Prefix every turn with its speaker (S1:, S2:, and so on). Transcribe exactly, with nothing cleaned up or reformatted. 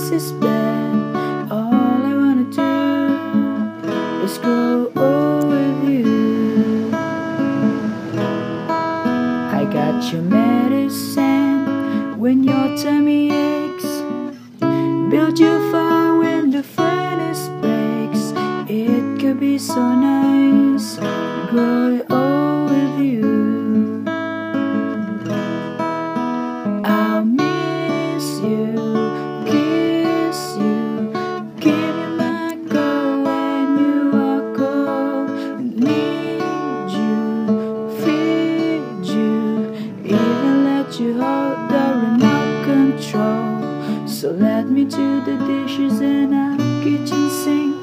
S1: this is bad. All I wanna do is grow old with you. I got your medicine when your tummy aches, build you fire when the furnace breaks. It could be so nice growing old with you. I'll miss you, kiss you, give you my girl when you are cold. Need you, feed you, even let you hold the remote control. So let me do the dishes in our kitchen sink.